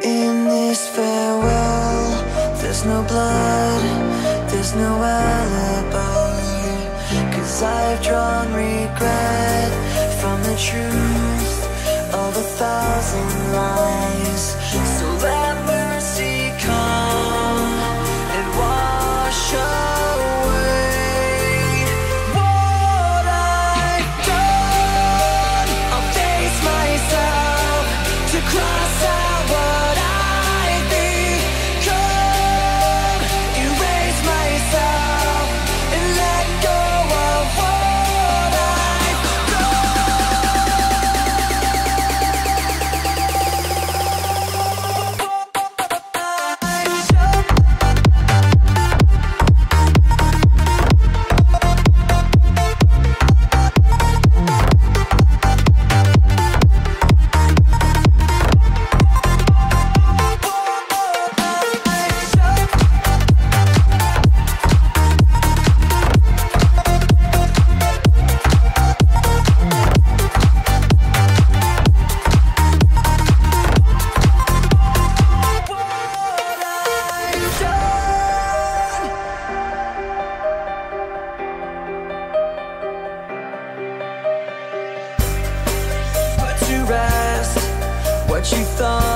In this farewell, there's no blood, there's no alibi, 'cause I've drawn regret from the truth of 1,000 lies. So let mercy come and wash away what I've done. I'll face myself to cross out what I've become, erase myself and let go of what I've rest what you thought